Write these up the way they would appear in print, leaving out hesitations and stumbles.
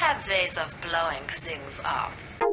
have ways of blowing things up.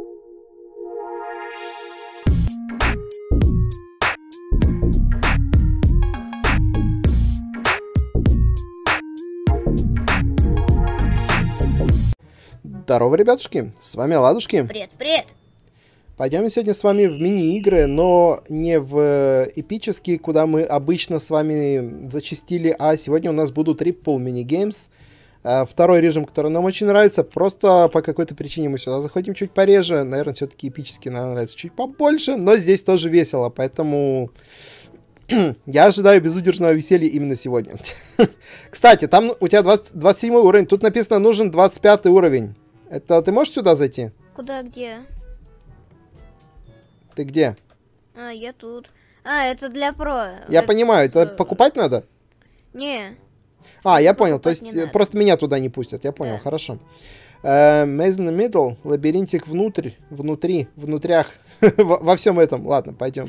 Здорово, ребятушки, с вами Ладушки. Привет, привет. Пойдем сегодня с вами в мини-игры, но не в эпические, куда мы обычно с вами зачастили, а сегодня у нас будут Ripple мини-геймс. Второй режим, который нам очень нравится, просто по какой-то причине мы сюда заходим чуть пореже. Наверное, все-таки эпические нам нравятся чуть побольше, но здесь тоже весело, поэтому я ожидаю безудержного веселья именно сегодня. Кстати, там у тебя 27 уровень, тут написано нужен 25 уровень. Это ты можешь сюда зайти? Куда, где? Ты где? А, я тут. А, это для про. Я понимаю, это покупать надо? Не. А, я понял, то есть надо. просто меня туда не пустят, я понял, Да. хорошо. Maze in the Middle, лабиринтик внутрях, во всем этом. Ладно, пойдем.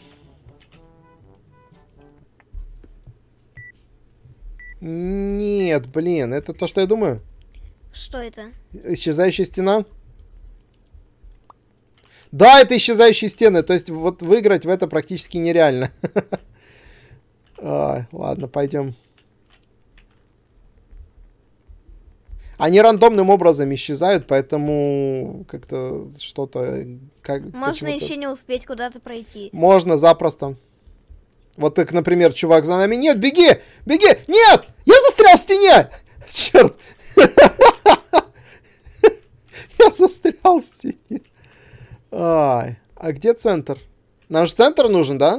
Нет, блин, это то, что я думаю? Что это? Исчезающая стена? Да, это исчезающие стены, то есть вот выиграть в это практически нереально. Ладно, пойдем. Они рандомным образом исчезают, поэтому как-то что-то... Можно еще не успеть куда-то пройти. Можно, запросто. Вот так, например, чувак за нами. Нет, беги! Беги! Нет! Я застрял в стене! Черт! Я застрял в стене. Ай, а где центр? Нам же центр нужен, да?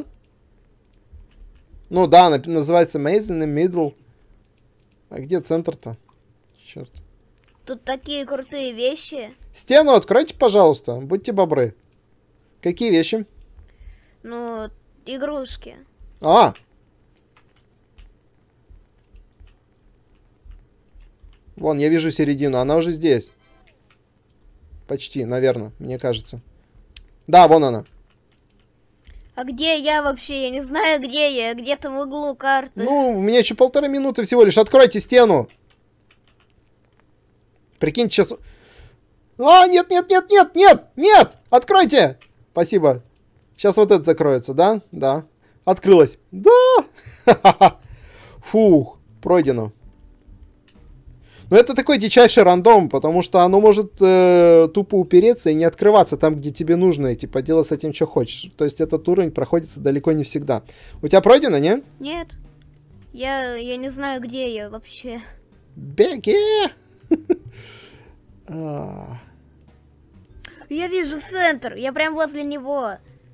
Ну да, называется Maze in the Middle. А где центр-то? Черт. Тут такие крутые вещи. Стену откройте, пожалуйста. Будьте бобры. Какие вещи? Ну, игрушки. А! Вон, я вижу середину. Она уже здесь. Почти, наверное, мне кажется. Да, вон она. А где я вообще? Я не знаю, где я. Где-то в углу карты. Ну, у меня еще 1,5 минуты всего лишь. Откройте стену. Прикиньте, сейчас... А, нет, нет, нет, нет, нет, нет! Откройте! Спасибо. Сейчас вот это закроется, да? Да. Открылось. Да! Фух, пройдено. Но это такой дичайший рандом, потому что оно может тупо упереться и не открываться там, где тебе нужно, и типа делай с этим, что хочешь. То есть этот уровень проходится далеко не всегда. У тебя пройдено, не? Нет. Я не знаю, где я вообще. Беги! Я вижу центр. Я прям возле него.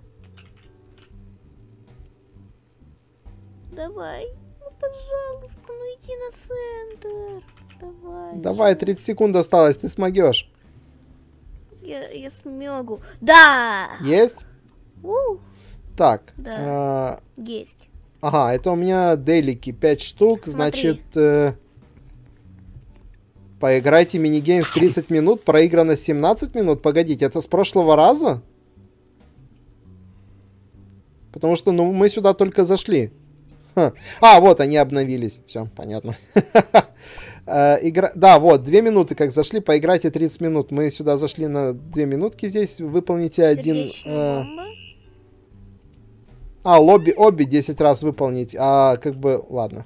Давай. Ну, пожалуйста, ну иди на центр. Давай. Давай, 30 секунд осталось, ты смогешь. Я смогу. Да! Есть? Ух, Так. Да. Есть. Ага, это у меня делики 5 штук, Смотри. значит... Поиграйте мини-гейм в 30 минут, проиграно 17 минут. Погодите, это с прошлого раза? Потому что, ну, мы сюда только зашли. Ха. А, вот, они обновились. Все, понятно. Да, вот, 2 минуты как зашли, поиграйте 30 минут. Мы сюда зашли на 2 минутки здесь. Выполните один... обе 10 раз выполнить. А, как бы, ладно.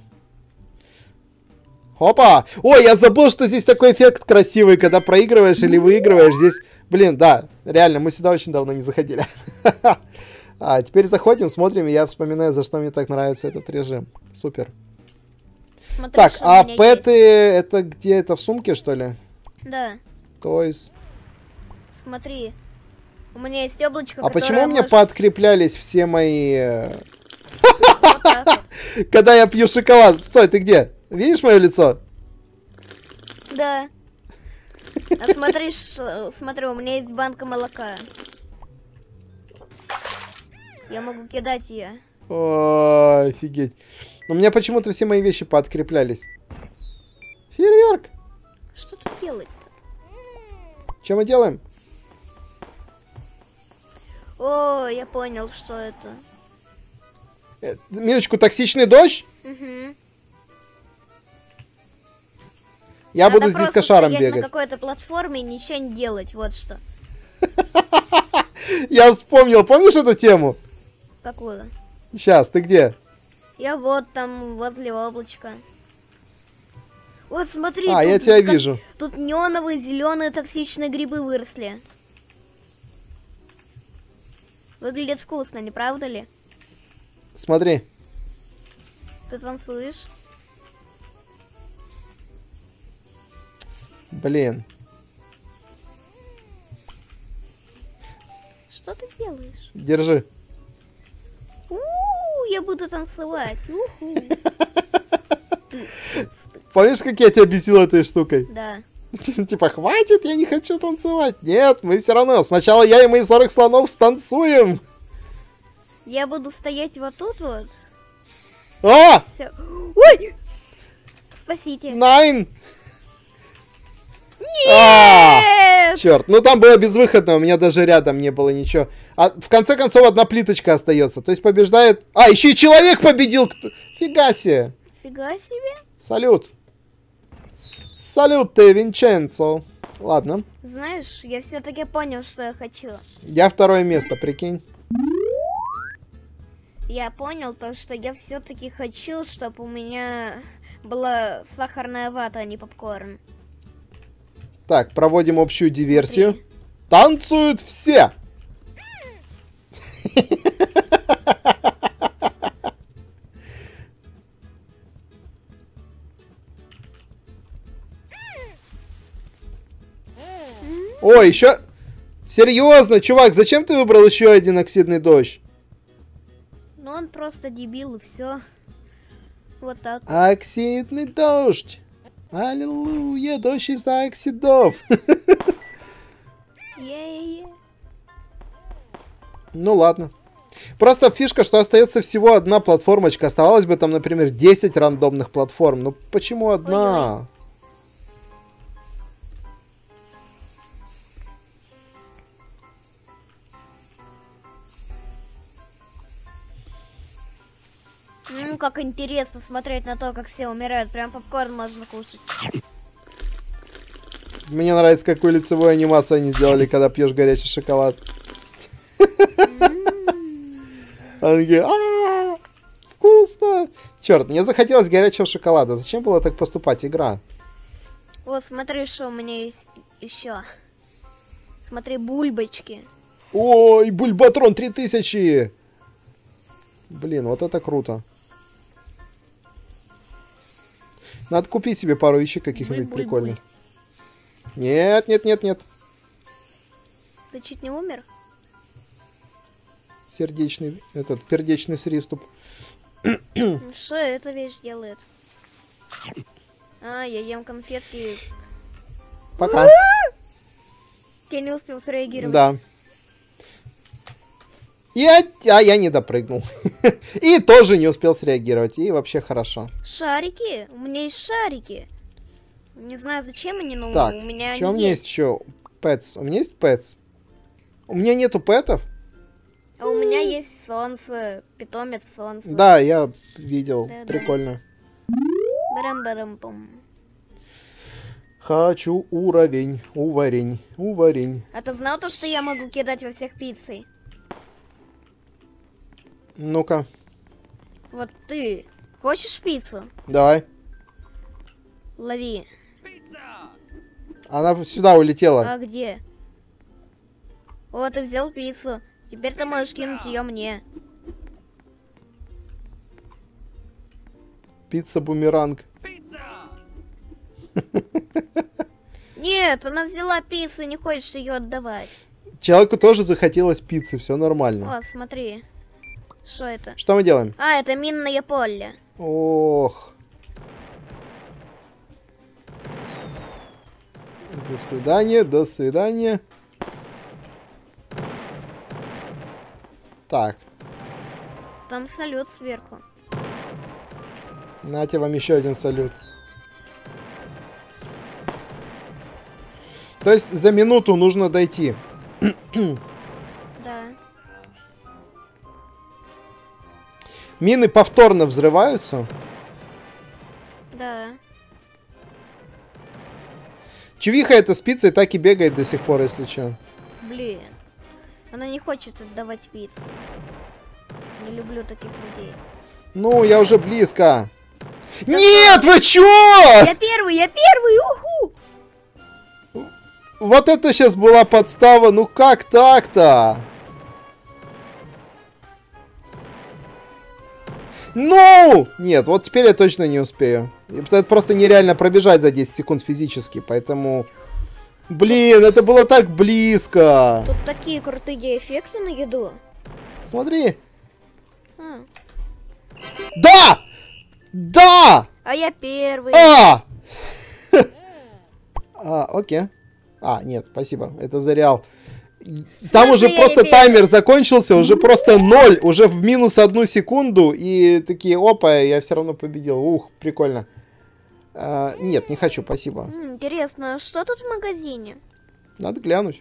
Опа! Ой, я забыл, что здесь такой эффект красивый, когда проигрываешь или выигрываешь. Здесь, блин, да, реально, мы сюда очень давно не заходили. А теперь заходим, смотрим, и я вспоминаю, за что мне так нравится этот режим. Супер. Смотри, Так, что у а меня пэты, это где? Это в сумке, что ли? есть. Да, Toys. смотри. У меня есть облачко, А которое почему у меня может- пооткреплялись все мои... Вот так вот. Когда я пью шоколад? Стой, ты где? Видишь мое лицо? Да. А смотри, смотри, у меня есть банка молока. Я могу кидать ее. Ой, офигеть. У меня почему-то все мои вещи пооткреплялись. Фейерверк. Что тут делать-то? Что мы делаем? О, я понял, что это. Минуточку, токсичный дождь? Угу. Я Надо буду здесь просто кошаром стоять бегать. на какой-то платформе и ничего не делать, вот что. Я вспомнил, помнишь эту тему? Какую? Сейчас, ты где? Я вот там, возле облачка. Вот смотри, А, тут я тебя как- вижу. Тут неоновые, зеленые токсичные грибы выросли. Выглядит вкусно, не правда ли? Смотри. Ты танцуешь? Блин. Что ты делаешь? Держи. Я буду танцевать. Уху. Помнишь, как я тебя бесил этой штукой? Да. Типа, хватит, я не хочу танцевать. Нет, мы все равно. Сначала я и мои 40 слонов станцуем. Я буду стоять вот тут вот. О! Всё. Ой! Спасите. Найн! Нет! Черт, ну там было безвыходно, у меня даже рядом не было ничего. А в конце концов одна плиточка остается. То есть побеждает... А, еще и человек победил! Фига себе! Фига себе. Салют! Салют, ты, Винченцо! Ладно, Знаешь, я все-таки понял, что я хочу. я второе место, прикинь. Я понял то, что я все-таки хочу, чтобы у меня была сахарная вата, а не попкорн. Так, проводим общую диверсию. Смотри. Танцуют все! Ой, еще... Серьезно, чувак, зачем ты выбрал еще один оксидный дождь? Ну он просто дебил и все. Вот так. Оксидный дождь. Аллилуйя, дождь из оксидов. Е-е-е. Ну ладно. Просто фишка, что остается всего одна платформочка. Оставалось бы там, например, 10 рандомных платформ. Ну почему одна? Как интересно смотреть на то, как все умирают. Прям попкорн можно кушать. Мне нравится, какую лицевую анимацию они сделали, когда пьешь горячий шоколад. Они такие, вкусно. Черт, мне захотелось горячего шоколада. Зачем было так поступать, игра? Вот смотри, что у меня есть еще. Смотри, бульбочки. Ой, Бульбатрон 3000. Блин, вот это круто. Надо купить себе пару вещей каких-нибудь Буль-буль-буль. прикольных. Нет, нет, нет, нет. Ты чуть не умер? Сердечный, пердечный приступ. Что эта вещь делает? А, я ем конфетки. Пока. Я не успел среагировать. Да. Я не допрыгнул. И тоже не успел среагировать. И вообще хорошо. Шарики? У меня есть шарики. Не знаю, зачем они, но Так, у меня что у они меня есть еще? Pets. У меня есть pets? У меня нету пэтов? А у меня есть солнце, питомец солнца. Да, я видел. Да. Прикольно. Барам-барам-пум. Хочу уровень. Уварень. Уварень. А ты знал то, что я могу кидать во всех пиццей? Ну-ка. Вот ты хочешь пиццу? Давай. Лови. Она сюда улетела. А где? Вот, ты взял пиццу. Теперь ты можешь кинуть ее мне. Пицца-бумеранг. Нет, она взяла пиццу и не хочешь ее отдавать. Человеку тоже захотелось пиццы. Все нормально. О, смотри. Что это? Что мы делаем? А, это минное поле. Ох. До свидания, до свидания. Так, Там салют сверху. нате вам еще один салют. То есть за минуту нужно дойти. Да. Мины повторно взрываются. Да. Чувиха эта спица и так и бегает до сих пор, если что. Блин. Она не хочет отдавать пиццу. Не люблю таких людей. Ну, я уже близко. Нет, вы чё? Я первый, уху! Вот это сейчас была подстава. Ну как так-то? Ну! Нет, вот теперь я точно не успею. Это просто нереально пробежать за 10 секунд физически, поэтому... Блин, это было так близко. Тут такие крутые эффекты на еду. Смотри. А, Да! Да! а я первый. Окей. Нет, спасибо. Это за реал. Там уже я просто первый. таймер закончился, уже просто 0, уже в минус 1 секунду. И такие, опа, я все равно победил. Ух, прикольно. Нет, не хочу, спасибо. Интересно, что тут в магазине? Надо глянуть.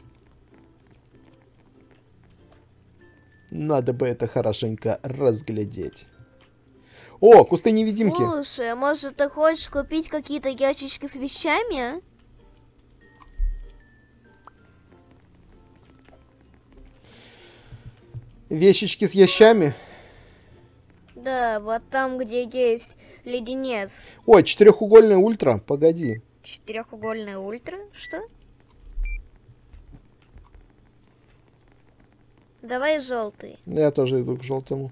Надо бы это хорошенько разглядеть. О, кусты невидимки. Слушай, а может ты хочешь купить какие-то ящички с вещами, а? Вещички с ящами. Да, вот там, где есть леденец. Ой, четырехугольная ультра. Погоди. Четырехугольная ультра? Что? Давай желтый. Я тоже иду к желтому.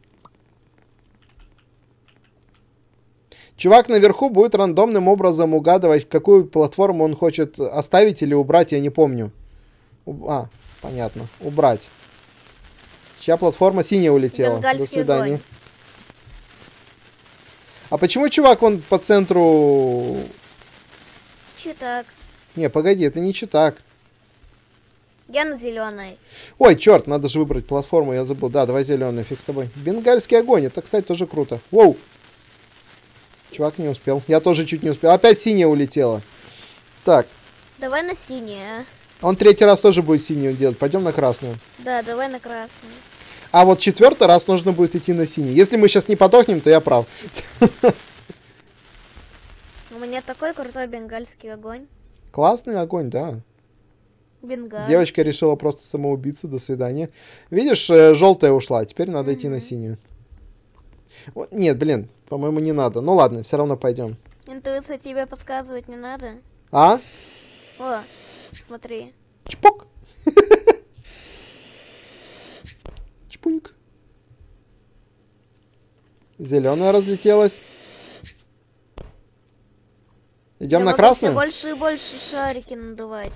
Чувак наверху будет рандомным образом угадывать, какую платформу он хочет оставить или убрать, я не помню. Понятно. Убрать. Чья платформа синяя улетела. Бенгальский До свидания. огонь. А почему чувак, он по центру... Че так? Не, погоди, это не читак. Я на зеленой. Ой, черт, надо же выбрать платформу, я забыл. Да, давай зеленый, фиг с тобой. Бенгальский огонь, это, кстати, тоже круто. Воу! Чувак не успел. Я тоже чуть не успел. Опять синяя улетела. Так, Давай на синее. он третий раз тоже будет синюю делать. Пойдем на красную. Да, давай на красный. А вот четвертый раз нужно будет идти на синий. Если мы сейчас не подохнем, то я прав. У меня такой крутой бенгальский огонь. Классный огонь, да. Бенгаль. Девочка решила просто самоубиться. До свидания. Видишь, желтая ушла. Теперь надо идти на синюю. Нет, блин, по-моему, не надо. Ну ладно, все равно пойдем. Интуиция тебе подсказывать не надо. А? О, смотри. Чпок. Чпуньк. Зеленая разлетелась. Идем Я на могу красную? всё больше и больше шарики надувать.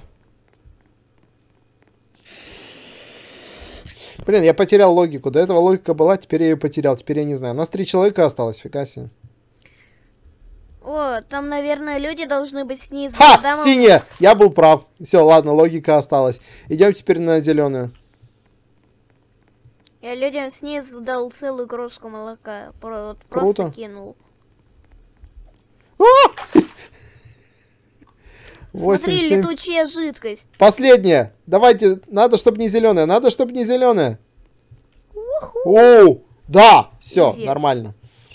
Блин, я потерял логику. До этого логика была, теперь я ее потерял. Теперь я не знаю. У нас 3 человека осталось, фига себе. О, там, наверное, люди должны быть снизу. Ха! Тогда мы- Синяя! Я был прав. Все, ладно, логика осталась. Идем теперь на зеленую. Я людям снизу дал целую кружку молока. Вот Круто. просто кинул. Смотри, 8-7. летучая жидкость. Последняя. Давайте. Надо, чтобы не зеленая. Надо, чтобы не зеленая. Оу! Да! Все, Изи. нормально.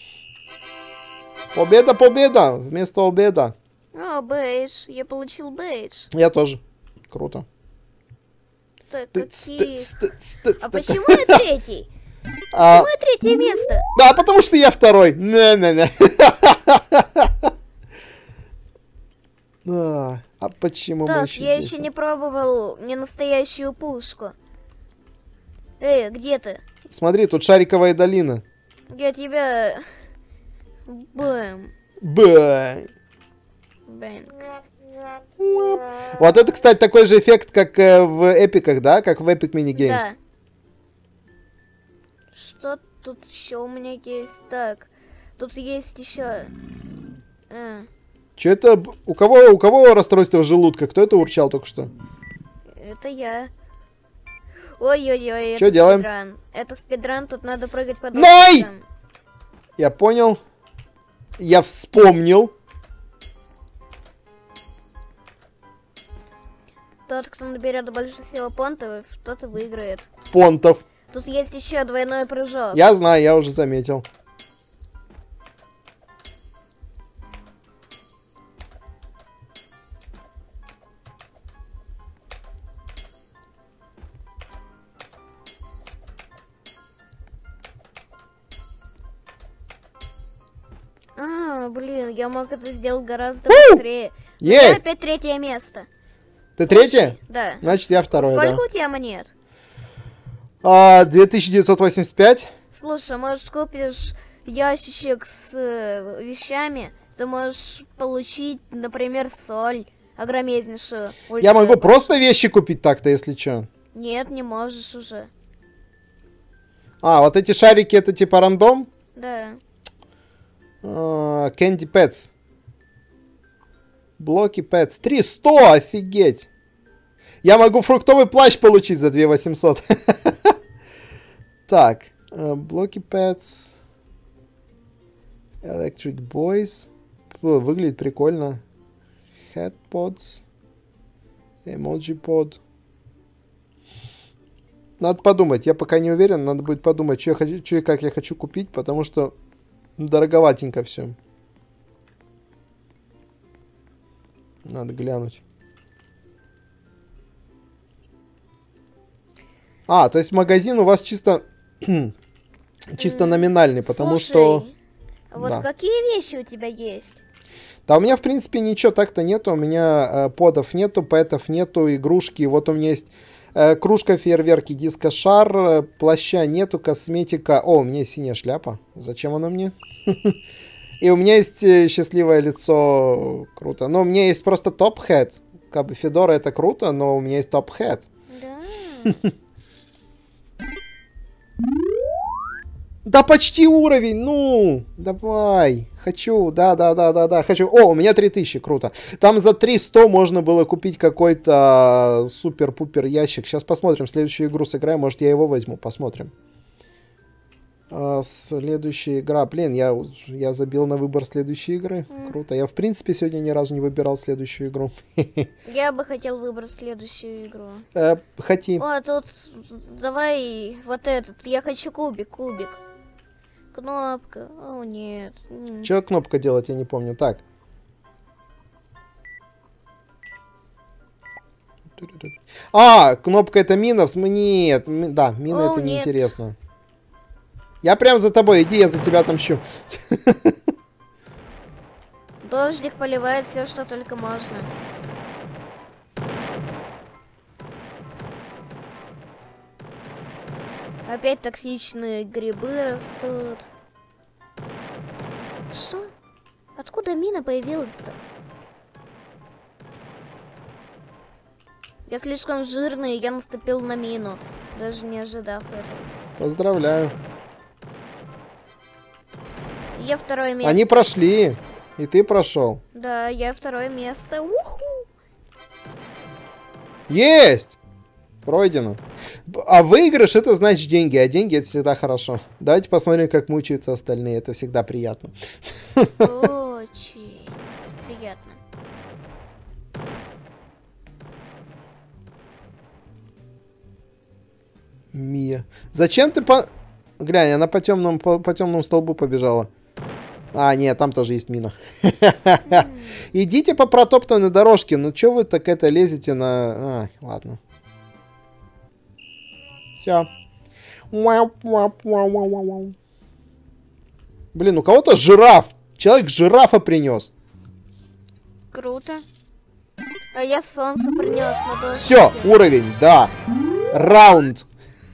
Победа, победа! Вместо обеда. О, бейдж. Я получил бейдж. Я тоже. Круто. Так, Тыц, какие... тыц, тыц, тыц, А так. почему я третий? А, Почему я третье место? Да, потому что я второй. Не-не-не. А почему мы Так, еще я здесь? еще не пробовал ненастоящую пушку. Эй, где ты? Смотри, тут шариковая долина. Я тебя... Бэм. Бай. Бэнг. Вот это, кстати, такой же эффект, как в эпиках, да? Как в Epic Mini Games. Да. Что тут еще у меня есть? Так, тут есть еще... Че это? У кого расстройство желудка? Кто это урчал только что? Это я. Ой-ой-ой, Чё это делаем? спидран. Это спидран, тут надо прыгать по Най! доскам. Я понял. Я вспомнил. Тот, кто наберет больше всего понтов, тот и выиграет. Понтов. Тут есть еще двойной прыжок. Я знаю, я уже заметил. блин, я мог это сделать гораздо быстрее. У меня Есть! опять третье место. Ты третье? Да. Значит, я второй, Сколько да. у тебя монет? 2985. Слушай, может, купишь ящичек с вещами, ты можешь получить, например, соль огромезнейшую. Я могу просто вещи купить так-то, если что. Нет, не можешь уже. А, вот эти шарики, это типа рандом? Да. Candy Pets. Блоки Pets. 300, офигеть. Я могу фруктовый плащ получить за 2800. Так, блоки Pets. Electric Boys. Выглядит прикольно. Headpods. Emoji Pod. Надо подумать. Я пока не уверен. Надо будет подумать, что я хочу, что и как я хочу купить, потому что дороговатенько все. Надо глянуть. А, то есть магазин у вас чисто чисто номинальный, потому Слушай, что... вот Да. какие вещи у тебя есть? Да, у меня, в принципе, ничего так-то нету. У меня подов нету, пэтов нету, игрушки. Вот у меня есть кружка, фейерверки, диско-шар, плаща нету, косметика. О, у меня есть синяя шляпа. Зачем она мне? И у меня есть счастливое лицо. Круто. Но у меня есть просто топ-хэт. Как бы Федора это круто, но у меня есть топ-хэт. Да. Да почти уровень, ну, давай, хочу, да, хочу. О, у меня 3000, круто. Там за 300 можно было купить какой-то супер-пупер ящик. Сейчас посмотрим, следующую игру сыграем, может я его возьму, посмотрим. Следующая игра, блин, я забил на выбор следующей игры, круто. Я в принципе сегодня ни разу не выбирал следующую игру. Я бы хотел выбрать следующую игру. Хоти. О, тут давай вот этот. Я хочу кубик. Кнопка. О, нет. Что кнопка делать, я не помню. Так. А, кнопка это мина. Нет, да, мина О, это нет. неинтересно. Я прям за тобой, иди, я за тебя отомщу. Дождик поливает все, что только можно. Опять токсичные грибы растут. Что? Откуда мина появилась-то? Я слишком жирный, и я наступил на мину, даже не ожидав этого. Поздравляю. Я второе место. Они прошли, и ты прошел. Да, я второе место. Уху! Есть! Пройдено. А выигрыш это значит деньги, а деньги это всегда хорошо. Давайте посмотрим, как мучаются остальные, это всегда приятно. Очень приятно. Мия. Зачем ты по... Глянь, она по темному столбу побежала. А, нет, там тоже есть мина. Идите по протоптанной дорожке. Ну, что вы так это лезете на... ладно. Все. Блин, у кого-то жираф. Человек жирафа принес. Круто. А я солнце принес на дождь. Все, уровень, да. Раунд.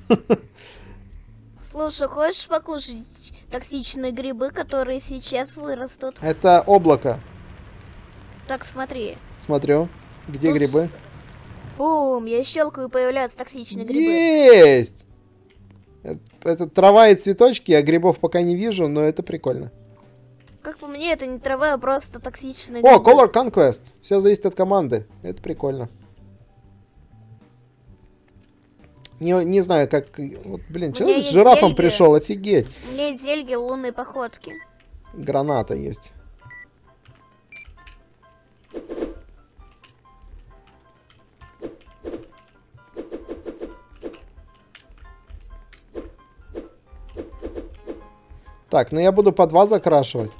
Слушай, хочешь покушать токсичные грибы, которые сейчас вырастут? Это облако. Так, смотри. Смотрю. Где Тут грибы? Бум, я щелкаю, появляются токсичные грибы. Есть! Это трава и цветочки, я грибов пока не вижу, но это прикольно. Как по мне, это не трава, а просто токсичные О, грибы. Color Conquest. Все зависит от команды. Это прикольно. Не знаю, как... Вот, блин, У человек меня с есть жирафом зелье. пришел, офигеть. У меня есть зелье лунной походки. Граната есть. Так, ну я буду по 2 закрашивать.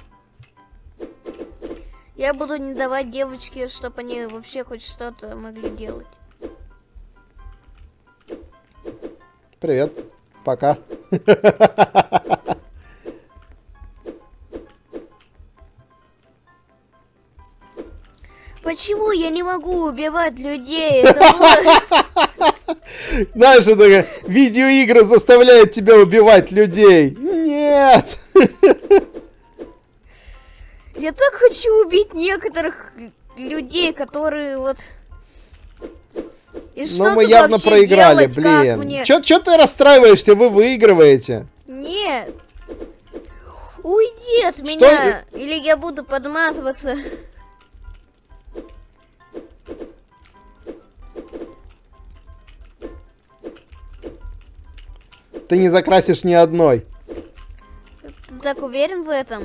Я буду не давать девочке, чтобы они вообще хоть что-то могли делать. Привет. Пока. Почему я не могу убивать людей? Это было... Знаешь, это видеоигры заставляют тебя убивать людей. Нет! Я так хочу убить некоторых людей, которые вот... И что Но мы тут явно вообще проиграли, делать, как блин. мне? Чё ты расстраиваешься? Вы выигрываете. Нет. Уйди от меня, или я буду подмазываться. Ты не закрасишь ни одной. Ты так уверен в этом?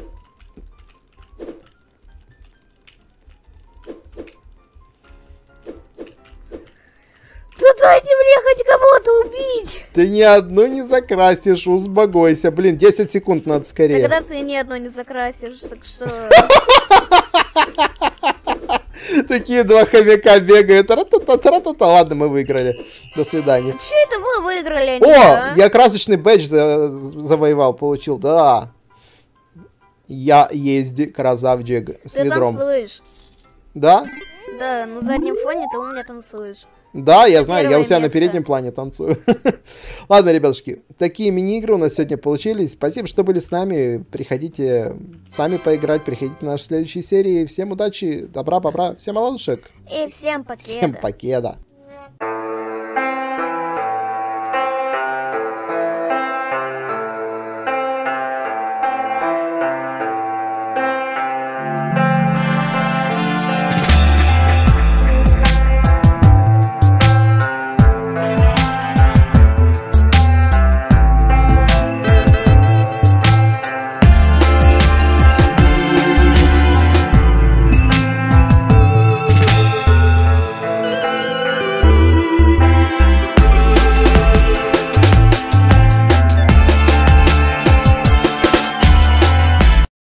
Да дайте мне хоть кого-то убить! Ты ни одну не закрасишь, успокойся. Блин, 10 секунд надо скорее. Тогда ты ни одну не закрасишь, так что... Такие два хомяка бегают. Ра-та-та-та-та-та. Ладно, мы выиграли. До свидания. Че это вы выиграли, а не О, я? я красочный бэдж завоевал, получил. Да. Я езди красавчик с Ты ведром. танцуешь. Да? Да, на заднем фоне ты у меня танцуешь. Да, я знаю, я первое у себя на место. переднем плане танцую. Ладно, ребятушки, такие мини-игры у нас сегодня получились. Спасибо, что были с нами. Приходите сами поиграть, приходите на наши следующие серии. Всем удачи, добра, бобра, всем оладушек. И всем покеда. Всем покеда.